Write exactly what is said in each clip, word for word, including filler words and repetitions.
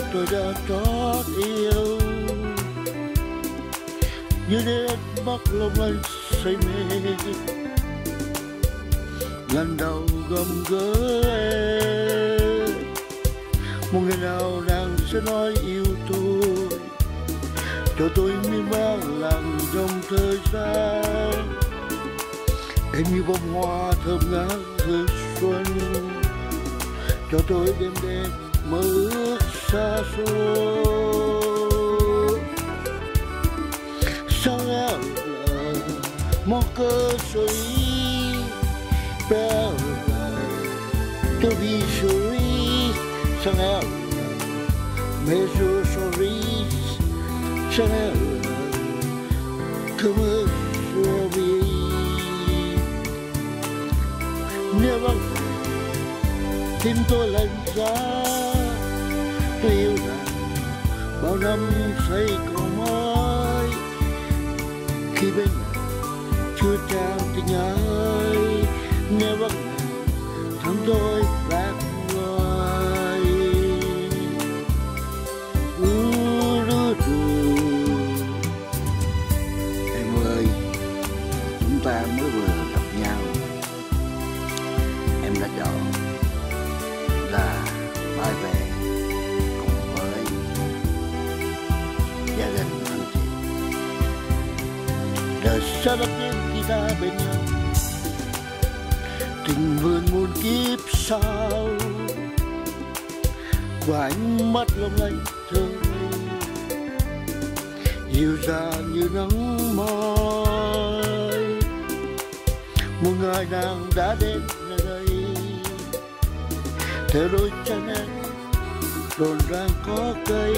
tôi đã trót yêu, như đến mắt long lanh say mê. Lần đầu gầm gỡ em, một ngày nào nàng sẽ nói yêu tôi, cho tôi miên man lặng trong thời gian. Em như bông hoa thơm ngát hương xuân, cho tôi đêm đêm mơ ước xa xôi. Sao em là một cơ suy bell to be sorry, sao em measure sorry, sao em come sorry. Nếu vắng tim tôi lạnh giá, tôi yêu nàng bao năm say còn mãi. Khi bên nàng chưa trao tình ai, nếu vắng nàng thắm tôi lạc loài. Em ơi, chúng ta mới vừa gặp nhau, em đã chọn là phải về cùng với gia đình thân thiện. Đời sau đất nên khi ta bên nhau, tình vườn muôn kiếp sau, và ánh mắt long lanh thơ ngây, dịu dàng như nắng mai. Một ngày nàng đã đến nơi đây, theo đôi chân em đồn đang có cây,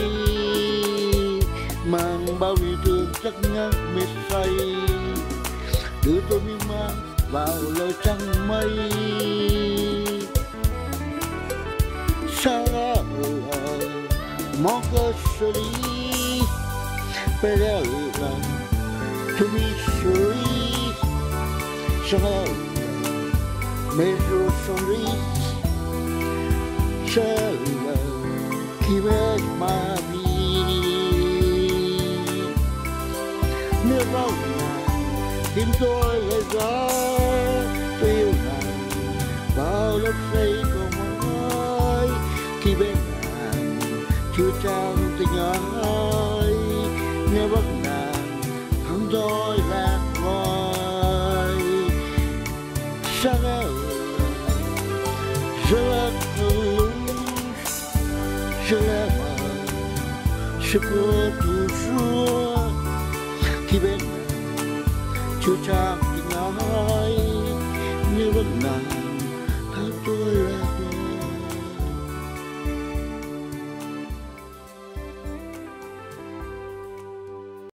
mang bao yêu thương chắc ngắt mệt say, đưa tôi miên man vào lời trăng mây. Sao là mong cơ xử lý bây giờ là to be sorry, sao là measure sorry, sao là khi về mà đi. Nếu không tim tôi lời gió, tôi yêu nàng bao lớp say còn mãi. Khi bên nàng chưa trao tình ai, nếu bắt nàng không tôi lạc loài. Sáng ơi, je la touche, je l'aime, je crois toujours. Khi bên nàng chưa trao